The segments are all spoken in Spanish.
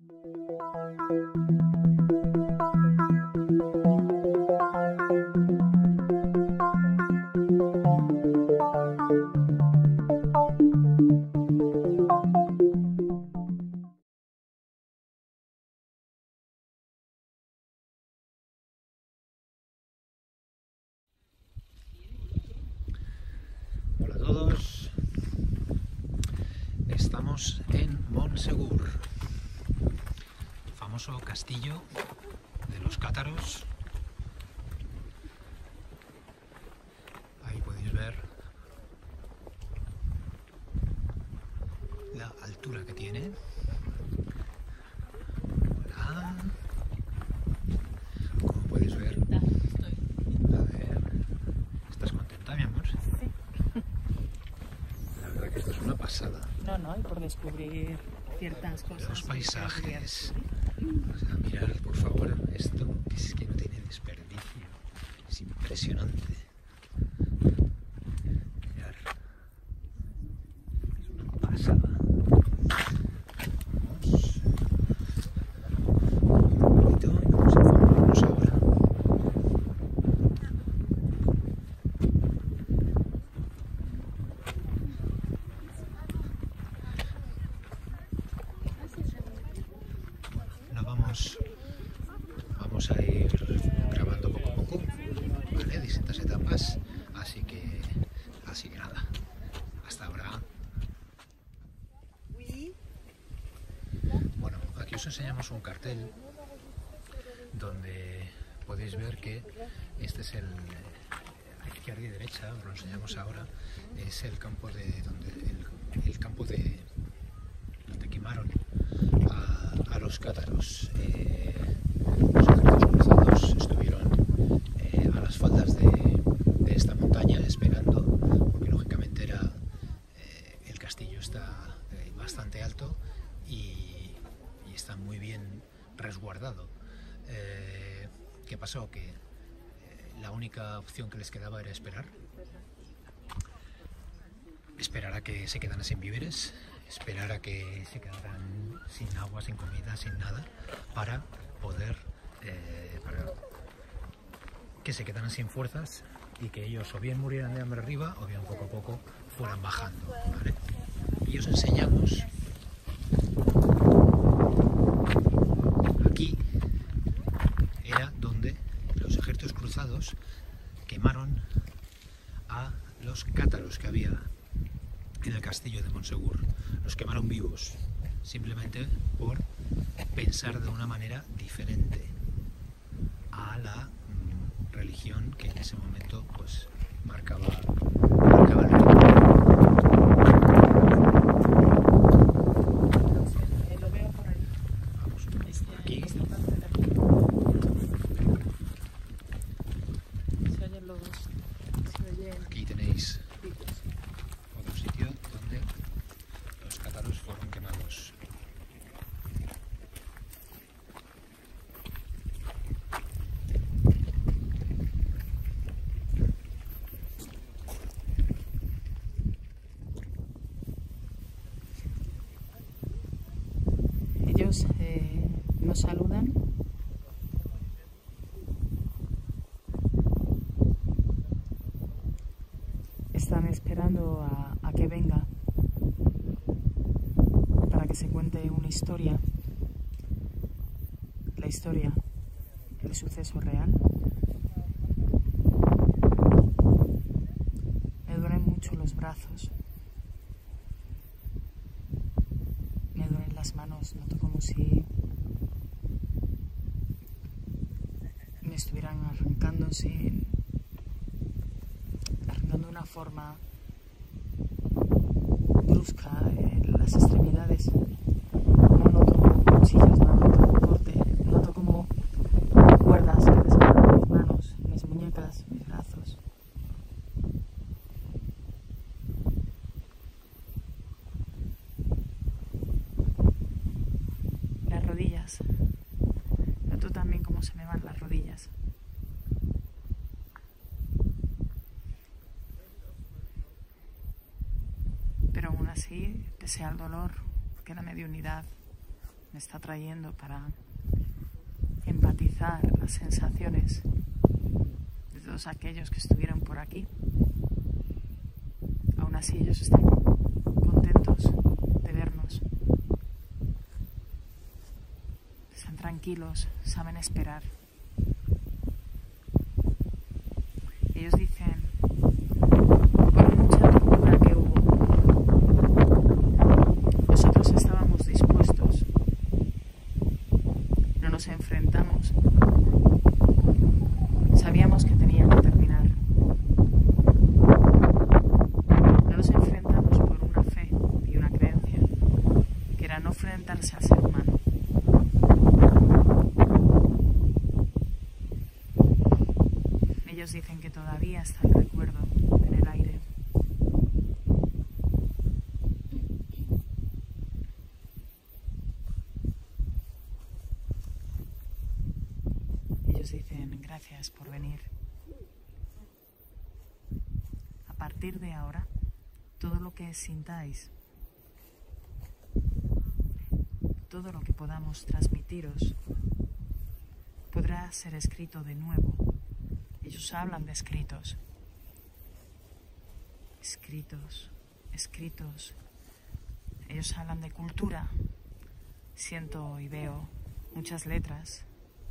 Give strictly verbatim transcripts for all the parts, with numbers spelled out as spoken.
Hola a todos, estamos en Montsegur, famoso castillo de los cátaros. Ahí podéis ver la altura que tiene. Hola. Como podéis ver, a ver, ¿estás contenta, mi amor? Sí. La verdad que esto es una pasada. No, no, y por descubrir ciertas cosas. Los paisajes. O sea, mirad, por favor, esto es que no tiene desperdicio. Es impresionante. Mirad. Es una pasada. Vamos. Un poquito y vamos a informarnos ahora. Vamos, vamos a ir grabando poco a poco, ¿vale? Distintas etapas, así que, así que nada, hasta ahora. Bueno, aquí os enseñamos un cartel donde podéis ver que este es el, a izquierda y derecha, os lo enseñamos ahora, es el campo de donde el, el campo de donde quemaron a, a los cátaros. Eh, los ejércitos cruzados estuvieron eh, a las faldas de, de esta montaña esperando, porque lógicamente era eh, el castillo está eh, bastante alto y, y está muy bien resguardado. Eh, ¿Qué pasó? Que eh, la única opción que les quedaba era esperar. Esperar a que se quedaran sin víveres, esperar a que se quedaran sin agua, sin comida, sin nada, para poder, eh, para que se quedaran sin fuerzas y que ellos o bien murieran de hambre arriba o bien poco a poco fueran bajando, ¿vale? Y os enseñamos aquí, era donde los ejércitos cruzados quemaron a los cátaros que había en el castillo de Montsegur. Los quemaron vivos, simplemente por pensar de una manera diferente a la mm, religión que en ese momento pues marcaba, marcaba el ritmo. Lo veo por ahí. Vamos por aquí. Se oyen los... Se oyen... Aquí tenéis otro sitio donde los cátaros fueron quemados. Ellos eh, nos saludan. Están esperando a, a que venga para que se cuente una historia, la historia, el suceso real. Me duelen mucho los brazos, me duelen las manos, noto como si me estuvieran arrancando sin... arrancando de una forma brusca en las extremidades. No noto cuchillos, no noto corte, noto como cuerdas que desgarran mis manos, mis muñecas, mis brazos. Las rodillas. Noto también cómo se me van las rodillas. Pero aún así, pese al dolor, queda medio unidad, me está trayendo para empatizar las sensaciones de todos aquellos que estuvieron por aquí. Aún así ellos están contentos de vernos. Están tranquilos, saben esperar. Ellos dicen, por mucha tortura que hubo, nosotros estábamos dispuestos. No nos enfrentamos. Sabíamos que tenía que terminar. No nos enfrentamos por una fe y una creencia, que era no enfrentarse al ser humano. Ellos dicen que todavía está el recuerdo en el aire. Ellos dicen gracias por venir. A partir de ahora, todo lo que sintáis, todo lo que podamos transmitiros, podrá ser escrito de nuevo. Ellos hablan de escritos, escritos, escritos. Ellos hablan de cultura. Siento y veo muchas letras,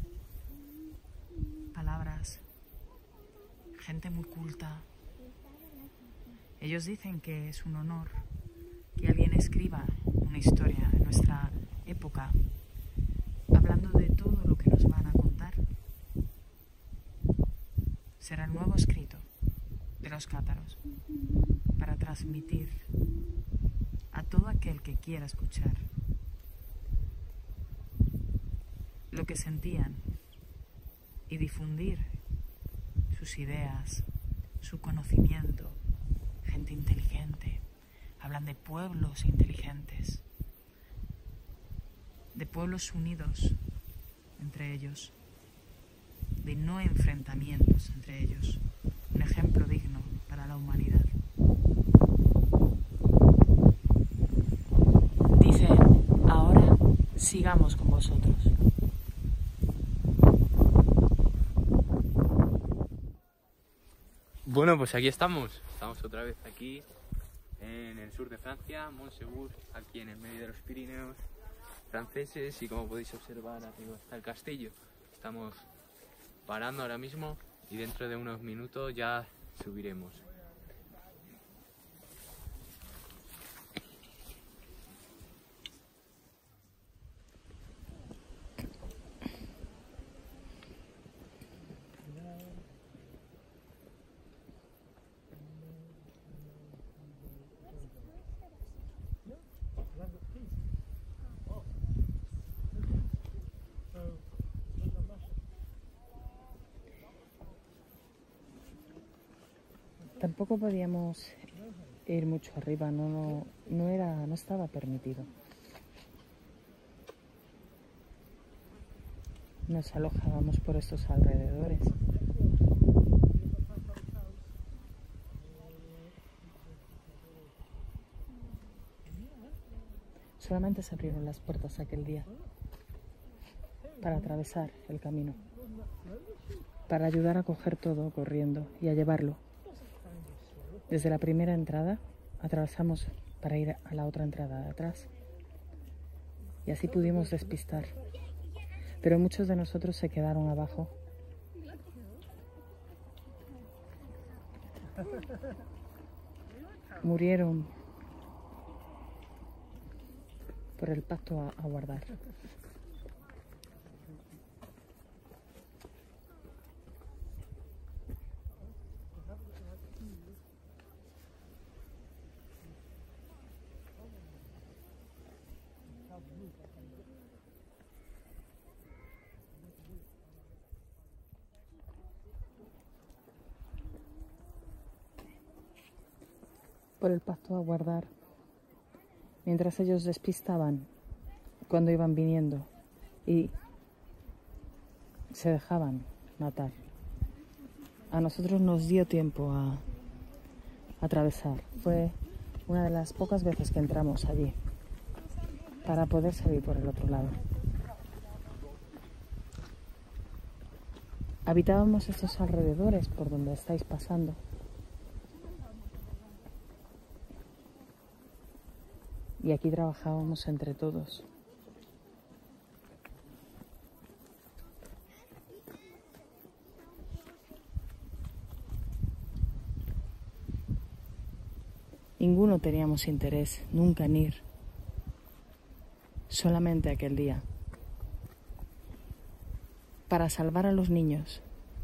palabras, gente muy culta. Ellos dicen que es un honor que alguien escriba una historia de nuestra época, hablando de todo lo que nos van a contar. Será el nuevo escrito de los cátaros para transmitir a todo aquel que quiera escuchar lo que sentían y difundir sus ideas, su conocimiento. Gente inteligente. Hablan de pueblos inteligentes, de pueblos unidos entre ellos, de no enfrentamientos entre ellos, un ejemplo digno para la humanidad. Dicen, ahora sigamos con vosotros. Bueno, pues aquí estamos, estamos otra vez aquí en el sur de Francia, Montsegur, aquí en el medio de los Pirineos franceses, y como podéis observar arriba está el castillo. Estamos parando ahora mismo y dentro de unos minutos ya subiremos. Tampoco podíamos ir mucho arriba, no, no, no, era, no estaba permitido. Nos alojábamos por estos alrededores. Solamente se abrieron las puertas aquel día para atravesar el camino, para ayudar a coger todo corriendo y a llevarlo. Desde la primera entrada atravesamos para ir a la otra entrada de atrás y así pudimos despistar, pero muchos de nosotros se quedaron abajo. Murieron por el pacto a, a guardar. Por el pacto a guardar, mientras ellos despistaban cuando iban viniendo y se dejaban matar. A nosotros nos dio tiempo a, a atravesar. Fue una de las pocas veces que entramos allí. para poder salir por el otro lado. Habitábamos estos alrededores por donde estáis pasando. Y aquí trabajábamos entre todos. Ninguno teníamos interés nunca en ir. Solamente aquel día. Para salvar a los niños.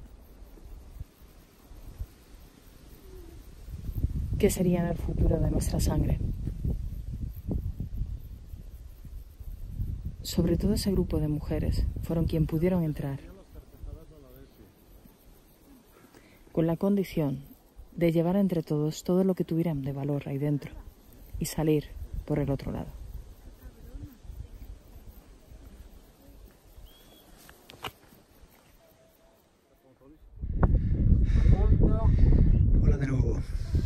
Que serían el futuro de nuestra sangre. Sobre todo ese grupo de mujeres fueron quien pudieron entrar. Con la condición de llevar entre todos todo lo que tuvieran de valor ahí dentro y salir por el otro lado. Hola de nuevo.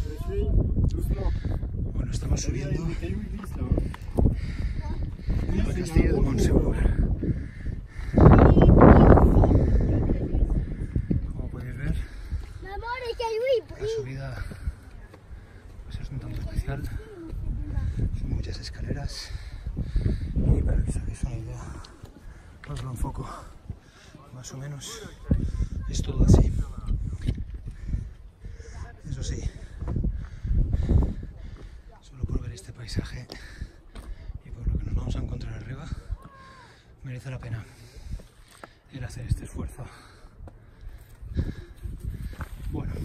Bueno, estamos subiendo al castillo de Montsegur. Como podéis ver, la subida pues es un tanto especial. Son muchas escaleras y para que os hagáis una idea, os lo enfoco más o menos. Es todo así. Eso sí, solo por ver este paisaje y por lo que nos vamos a encontrar arriba, merece la pena el hacer este esfuerzo. Bueno.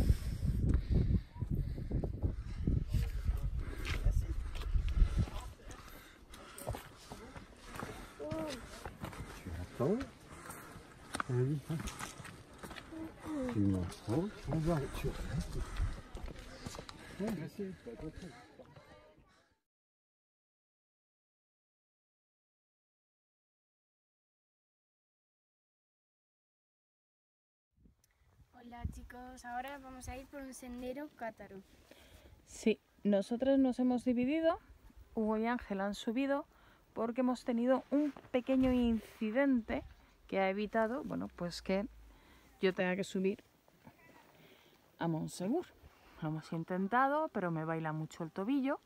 Hola chicos, ahora vamos a ir por un sendero cátaro. Sí, nosotros nos hemos dividido, Hugo y Ángel han subido porque hemos tenido un pequeño incidente que ha evitado, bueno, pues que yo tenga que subir a Montsegur. Lo hemos intentado, pero me baila mucho el tobillo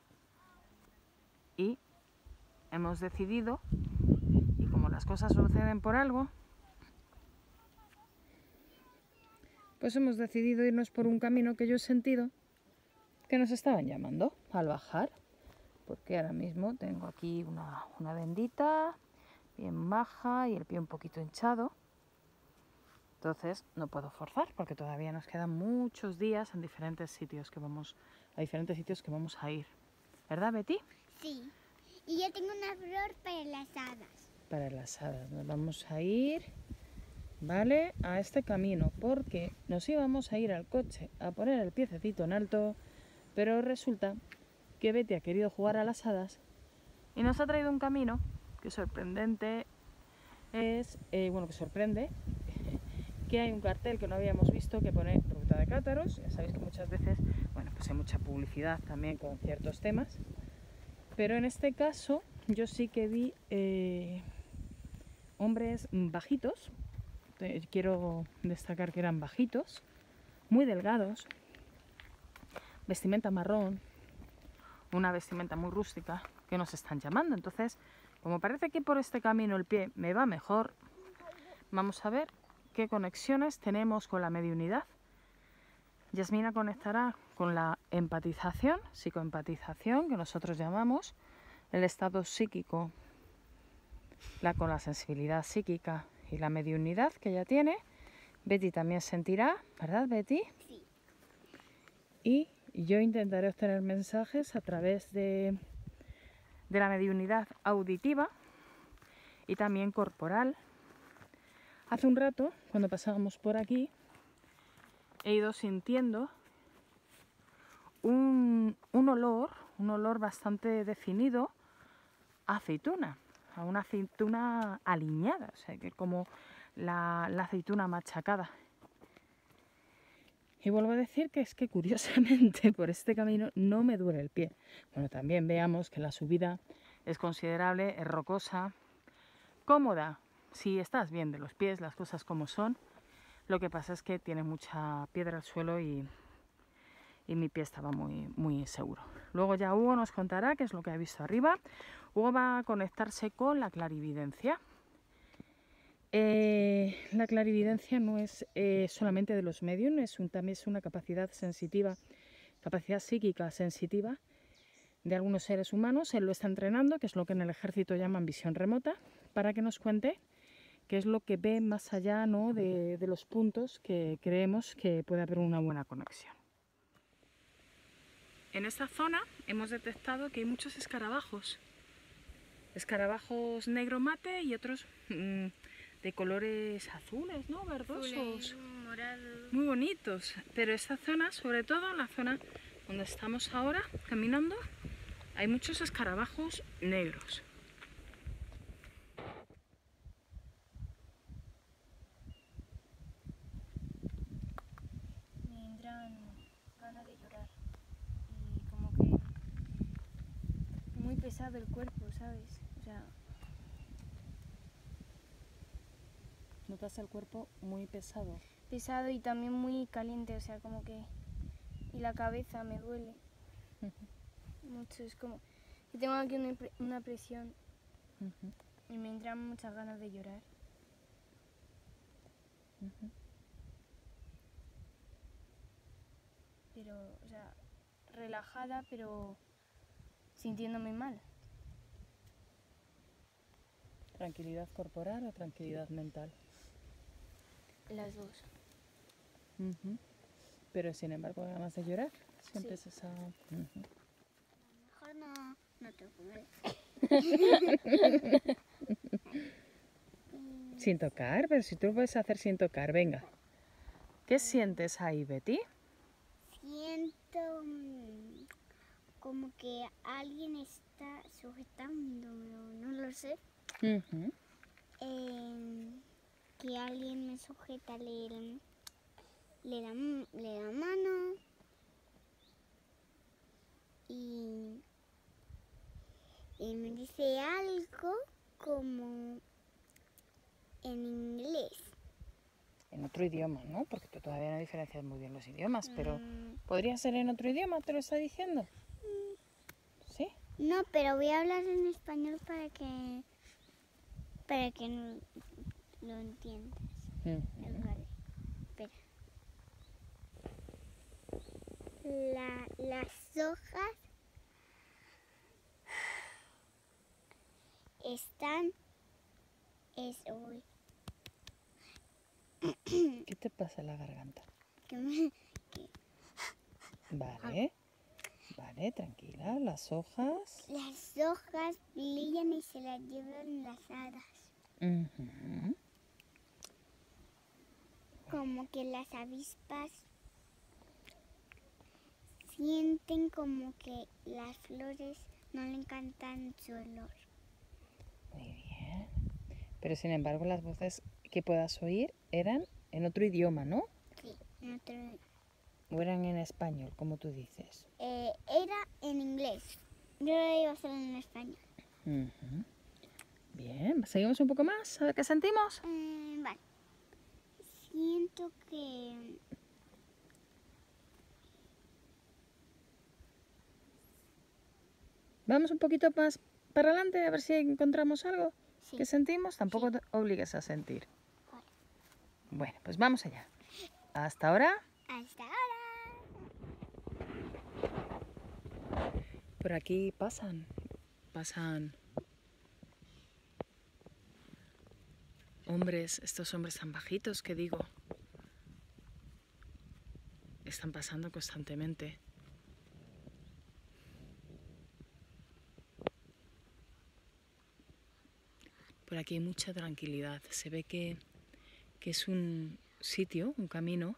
y hemos decidido, y como las cosas suceden por algo, pues hemos decidido irnos por un camino que yo he sentido que nos estaban llamando al bajar, porque ahora mismo tengo aquí una, una bendita bien baja y el pie un poquito hinchado. Entonces no puedo forzar porque todavía nos quedan muchos días en diferentes sitios que vamos a diferentes sitios que vamos a ir, ¿verdad, Betty? Sí, y yo tengo una flor para las hadas. Para las hadas nos vamos a ir, ¿vale? A este camino porque nos íbamos a ir al coche a poner el piececito en alto, pero resulta que Betty ha querido jugar a las hadas y nos ha traído un camino que sorprendente es, eh, bueno, que sorprende que hay un cartel que no habíamos visto que pone ruta de cátaros. Ya sabéis que muchas veces, bueno, pues hay mucha publicidad también con ciertos temas, pero en este caso yo sí que vi eh, hombres bajitos. Eh, quiero destacar que eran bajitos, muy delgados, vestimenta marrón, una vestimenta muy rústica, que nos están llamando. Entonces, como parece que por este camino el pie me va mejor, vamos a ver qué conexiones tenemos con la mediunidad. Yasmina conectará con la empatización, psicoempatización, que nosotros llamamos, el estado psíquico, la, con la sensibilidad psíquica y la mediunidad que ella tiene. Betty también sentirá, ¿verdad, Betty? Sí. Y yo intentaré obtener mensajes a través de, de la mediunidad auditiva y también corporal. Hace un rato, cuando pasábamos por aquí, he ido sintiendo un, un olor, un olor bastante definido a aceituna, a una aceituna aliñada, o sea, que como la, la aceituna machacada. Y vuelvo a decir que es que curiosamente por este camino no me duele el pie. Bueno, también veamos que la subida es considerable, es rocosa, cómoda, si estás bien de los pies, las cosas como son. Lo que pasa es que tiene mucha piedra al suelo y, y mi pie estaba muy, muy inseguro. Luego ya Hugo nos contará qué es lo que ha visto arriba. Hugo va a conectarse con la clarividencia. Eh, la clarividencia no es eh, solamente de los medios, es un, también es una capacidad sensitiva, capacidad psíquica sensitiva de algunos seres humanos. Él lo está entrenando, que es lo que en el ejército llaman visión remota, para que nos cuente qué es lo que ve más allá, ¿no?, de, de los puntos que creemos que puede haber una buena conexión. En esta zona hemos detectado que hay muchos escarabajos, escarabajos negro mate y otros mmm, de colores azules, ¿no?, verdosos, morado. muy bonitos. Pero esta zona, sobre todo en la zona donde estamos ahora caminando, hay muchos escarabajos negros. Me entran ganas de llorar y como que muy pesado el cuerpo, ¿sabes? O sea, Notas el cuerpo muy pesado. pesado y también muy caliente, o sea, como que... Y la cabeza me duele mucho, es como que tengo aquí una, una presión Uh-huh. y me entran muchas ganas de llorar. Uh-huh. Pero, o sea, relajada, pero sintiéndome mal. ¿Tranquilidad corporal o tranquilidad mental? Las dos. Uh-huh. Pero sin embargo, ganas de llorar. Siempre Sí. es esa... Uh-huh. Mejor no, no te pongas. Sin tocar, pero si tú lo puedes hacer sin tocar, venga. ¿Qué sientes ahí, Betty? Siento mm, como que alguien está sujetándolo, no lo sé. Uh-huh. Eh, que alguien me sujeta, le, le, da, le da mano y, y me dice algo como en inglés. En otro idioma, ¿no? Porque tú todavía no diferencias muy bien los idiomas, pero Mm, ¿podría ser en otro idioma? ¿Te lo está diciendo? ¿Sí? no, pero voy a hablar en español para que para que no, lo entiendas. Uh-huh. Vale, espera. La, las hojas están es uy, ¿Qué te pasa en la garganta? que me- Vale, vale, tranquila. Las hojas. las hojas brillan y se las llevan las hadas. Uh-huh. Como que las avispas sienten como que las flores no le encantan su olor. Muy bien. Pero sin embargo, las voces que puedas oír eran en otro idioma, ¿no? Sí, en otro, O eran en español, como tú dices. eh, era en inglés. Yo lo iba a hacer en español. Uh-huh. Bien, seguimos un poco más, a ver qué sentimos. Eh, vale. Siento que Vamos un poquito más para adelante a ver si encontramos algo. sí. ¿Qué sentimos? Tampoco te obligues a sentir. Bueno, pues vamos allá. Hasta ahora. Hasta ahora. Por aquí pasan, pasan hombres, estos hombres tan bajitos que digo, están pasando constantemente. Por aquí hay mucha tranquilidad. Se ve que, que es un sitio, un camino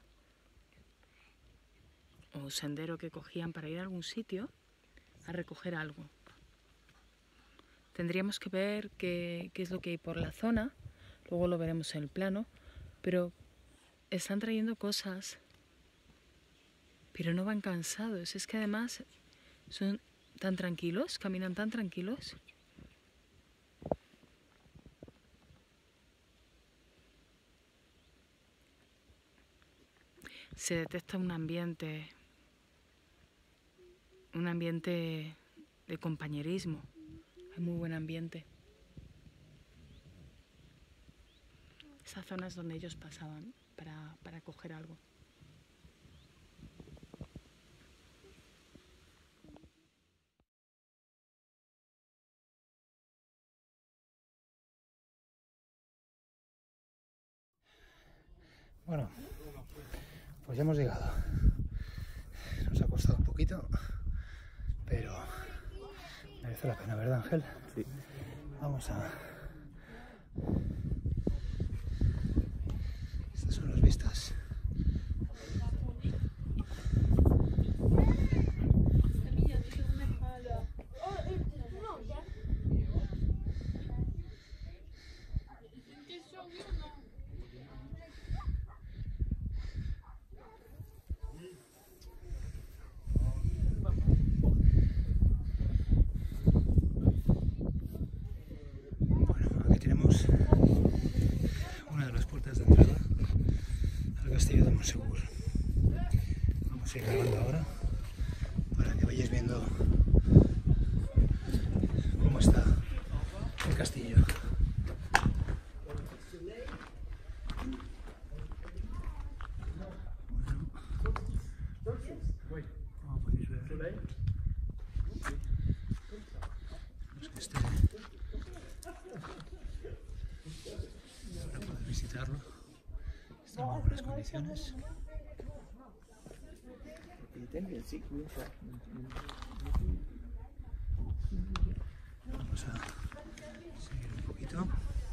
o sendero que cogían para ir a algún sitio a recoger algo. Tendríamos que ver qué, qué es lo que hay por la zona, luego lo veremos en el plano, pero están trayendo cosas, pero no van cansados. Es que además son tan tranquilos, caminan tan tranquilos. se detecta un ambiente, un ambiente de compañerismo. Hay muy buen ambiente. Esa zona es donde ellos pasaban para, para coger algo. Bueno, pues ya hemos llegado. Nos ha costado un poquito, pero merece la pena, ¿verdad, Ángel? Sí. Vamos a... Estas son las vistas. Tenemos una de las puertas de entrada al castillo de Montsegur. Vamos a ir grabando ahora para que vayáis viendo cómo está el castillo. Bueno, como podéis ver, los que estén para poder visitarlo, está en muy buenas condiciones. Vamos a seguir un poquito.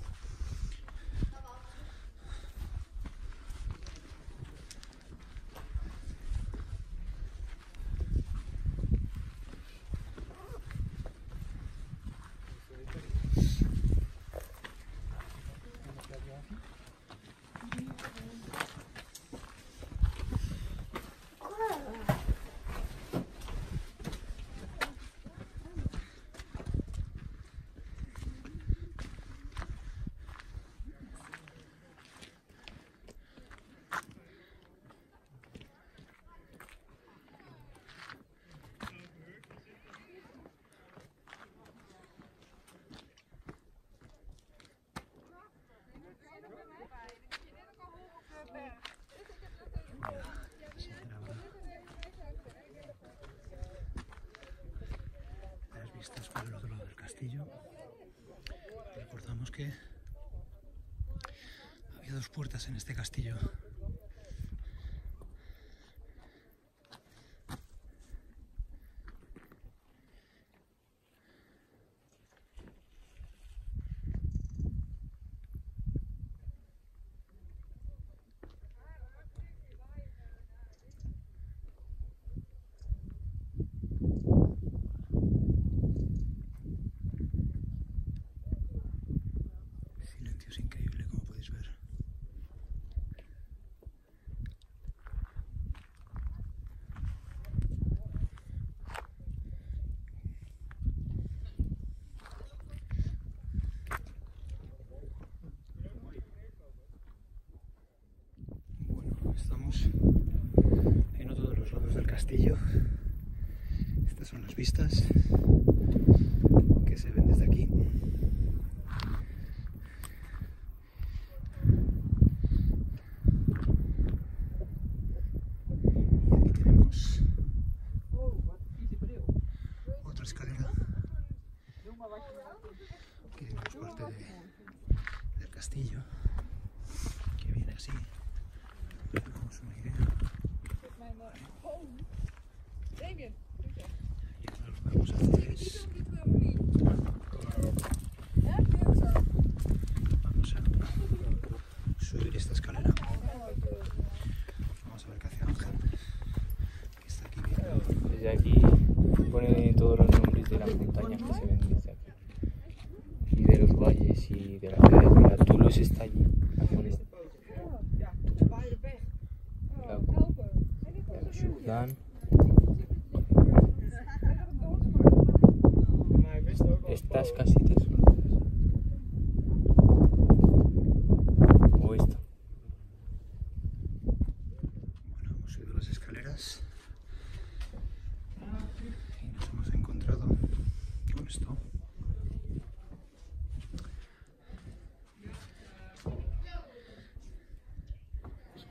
Las vistas por el otro lado del castillo. Recordamos que había dos puertas en este castillo. Es increíble, como podéis ver. Bueno, estamos en otro de los lados del castillo. Estas son las vistas que se ven desde aquí. Otra escalera que es parte de, del castillo, que viene así. Damos una idea. Vale. Y ahora lo que vamos a hacer es vamos a subir esta escalera. Vamos a ver qué hace Ángel, que está aquí viendo. Desde aquí pone todos los nombres de las montañas que se ven desde aquí. Y de los valles y de la ciudad. Mira, Toulouse está allí. Dan. Estas casitas son o esta. Bueno,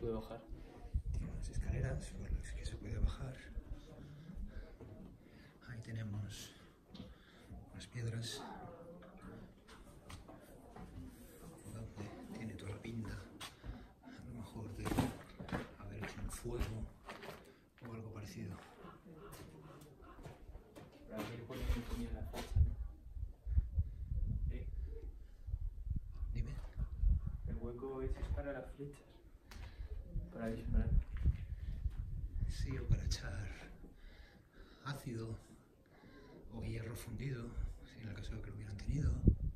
puede bajar. Tiene unas escaleras por las que se puede bajar. Ahí tenemos unas piedras. Donde tiene toda la pinta, a lo mejor de haber hecho un fuego o algo parecido. Pero aquí le ponen un puño en la flecha, ¿no? ¿Eh? Dime. El hueco ese es para las flechas. Para disparar. Sí, o para echar ácido o hierro fundido, si en el caso de que lo hubieran tenido.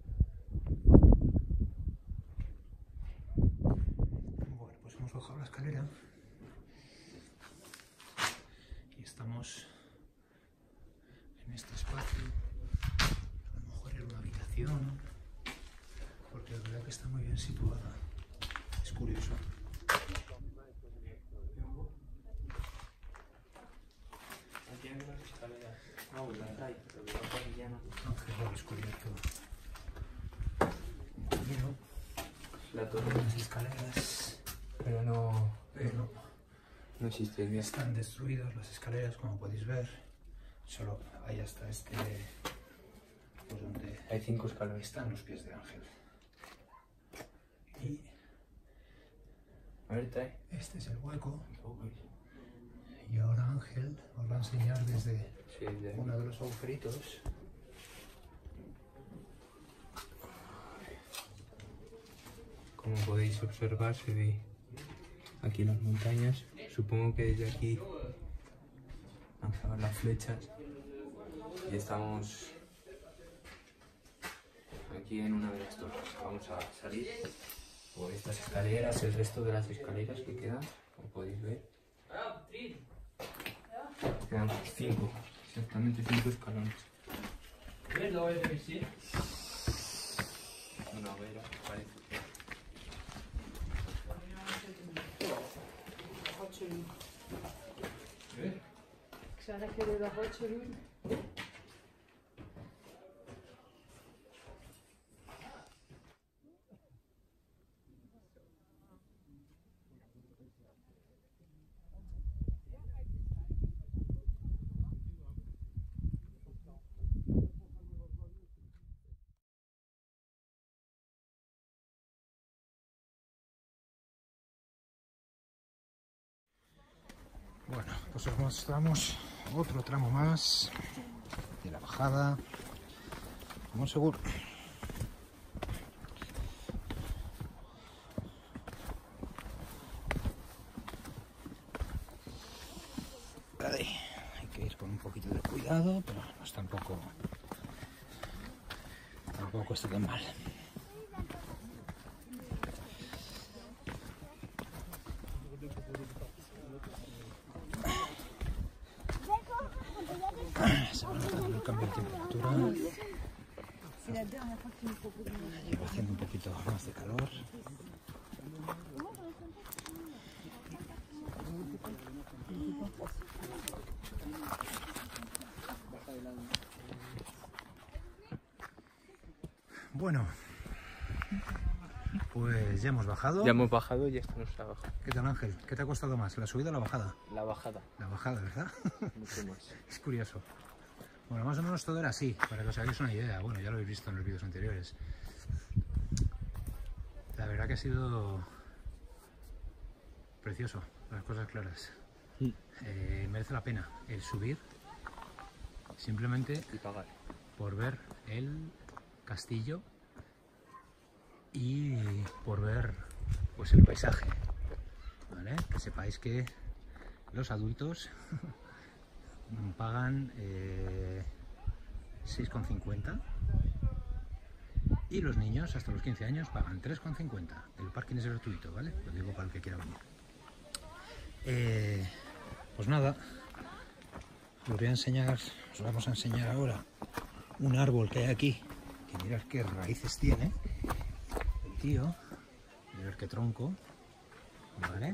Bueno, pues hemos bajado la escalera y estamos en este espacio. A lo mejor era una habitación, porque la verdad que está muy bien situada. Es curioso. Aquí hay unas escaleras. No, las hay, pero de la ya no. Aunque lo he descubierto un camino, La torre. unas escaleras, Pero no. pero No existe el viaje. están destruidas las escaleras, como podéis ver. Solo hay hasta este, pues donde Hay cinco escalones. están los pies de Ángel. Y A ver, trae. este es el hueco. Uy. Y ahora Ángel os va a enseñar desde Sí, de ahí. uno de los agujeritos. Como podéis observar, se ve aquí las montañas. Supongo que desde aquí lanzaban las flechas. Y estamos aquí en una de las torres. Vamos a salir por estas escaleras, el resto de las escaleras que quedan, como podéis ver. Quedan cinco, exactamente cinco escalones. Una vera, parece. Bueno, pues os mostramos otro tramo más de la bajada. Vamos seguro. Ahí, hay que ir con un poquito de cuidado, pero no es tampoco, tampoco está tan mal. Se va notando el cambio de temperatura. Lleva haciendo un poquito más de calor. Bueno, pues ya hemos bajado. Ya hemos bajado y ya estamos abajo. ¿Qué tal, Ángel? ¿Qué te ha costado más, la subida o la bajada? La bajada, La bajada, ¿verdad? mucho más. Es curioso. Bueno, más o menos todo era así, para que os hagáis una idea. Bueno, ya lo habéis visto en los vídeos anteriores. La verdad que ha sido precioso, las cosas claras. Sí. Eh, merece la pena el subir simplemente Y pagar. por ver el castillo y por ver pues el paisaje, ¿vale? Que sepáis que los adultos pagan eh, seis con cincuenta y los niños hasta los quince años pagan tres con cincuenta. El parking es gratuito, ¿vale? Lo digo para el que quiera venir. Eh, pues nada, os voy a enseñar, os vamos a enseñar ahora un árbol que hay aquí, que mirad qué raíces tiene el tío, mirad qué tronco, ¿vale?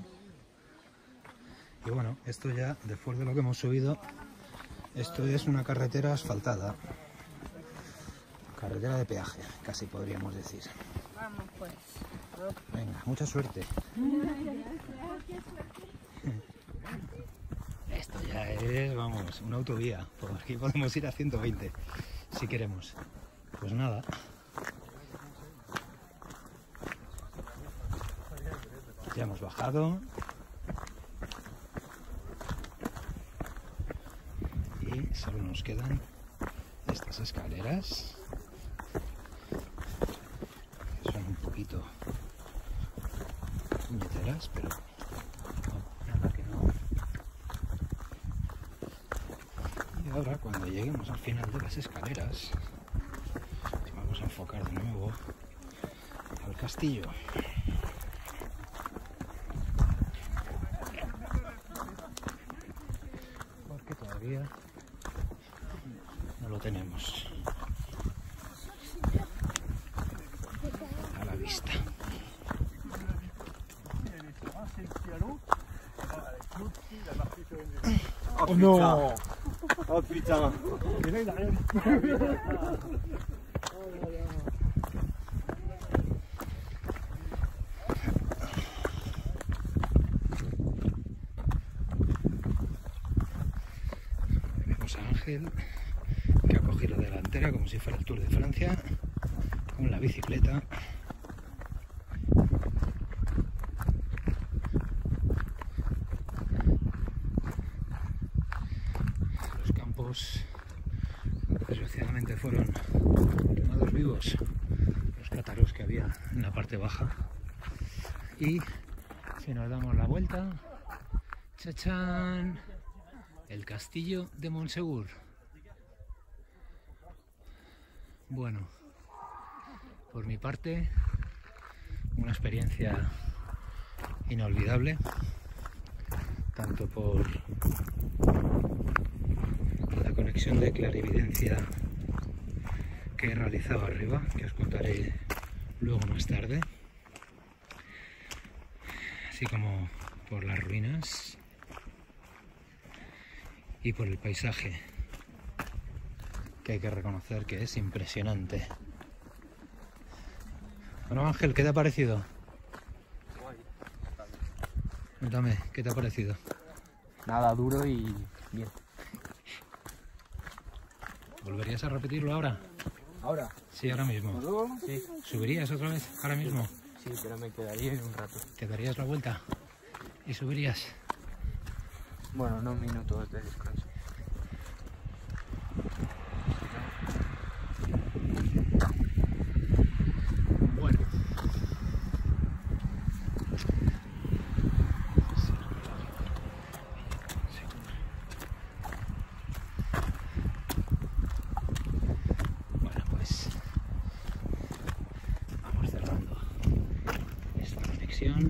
Y bueno, esto ya, después de lo que hemos subido, esto es una carretera asfaltada, carretera de peaje, casi podríamos decir. Vamos pues, Venga, mucha suerte. Esto ya es, vamos, una autovía. Por aquí podemos ir a ciento veinte si queremos. Pues nada. Ya hemos bajado. Y solo nos quedan estas escaleras. Son un poquito puñeteras, pero no, nada que no. Y ahora, cuando lleguemos al final de las escaleras, vamos a enfocar de nuevo al castillo. Porque todavía no lo tenemos a la vista. Oh non! Oh putain! Et là il a rien. Vemos a Ángel, que ha cogido la delantera como si fuera el Tour de Francia, con la bicicleta. Los campos, desgraciadamente, fueron quemados vivos, los cátaros que había en la parte baja. Y si nos damos la vuelta, ¡chachán! El castillo de Montsegur. Bueno, por mi parte, una experiencia inolvidable, tanto por la conexión de clarividencia que he realizado arriba, que os contaré luego más tarde, así como por las ruinas y por el paisaje, que hay que reconocer que es impresionante. Bueno, Ángel, ¿qué te ha parecido? Cuéntame, ¿qué te ha parecido? Nada, duro y bien. ¿Volverías a repetirlo ahora? ¿Ahora? Sí, ahora mismo. ¿Luego? Sí. ¿Subirías otra vez ahora mismo? Sí, pero me quedaría en un rato. ¿Te darías la vuelta y subirías? Bueno, unos minutos de descanso. Bueno. Bueno, pues vamos cerrando esta conexión.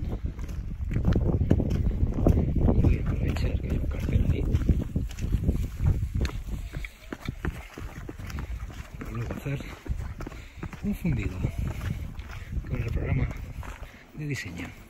Voy a aprovechar que hay un cartel ahí. Y luego hacer un fundido con el programa de diseño.